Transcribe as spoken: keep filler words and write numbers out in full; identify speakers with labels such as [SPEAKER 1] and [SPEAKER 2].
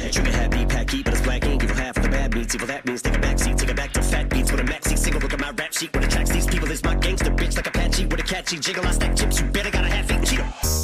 [SPEAKER 1] that you can have beat, pack heat, but it's black ink. Evil half of the bad beats, evil that means take a backseat, take it back to fat beats with a maxi single. Look at my rap sheet, what attracts these people is my gangster bitch like Apache with a catchy jiggle. I stack chips, you better got a half eat Cheeto.